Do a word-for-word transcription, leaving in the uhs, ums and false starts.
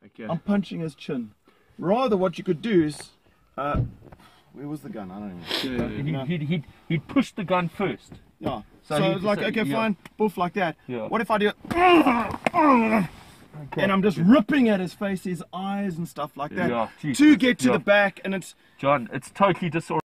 Okay. I'm punching his chin. Rather, what you could do is, uh, where was the gun? I don't know. Yeah, yeah, yeah. He'd, he'd, he'd push the gun first. Yeah. So, So, he, it's like, so, okay, yeah. fine, boof like that. Yeah. What if I do it? Okay. And I'm just ripping at his face, his eyes and stuff like that, Yeah, geez, to get to yeah. the back, and it's John, it's totally disorienting.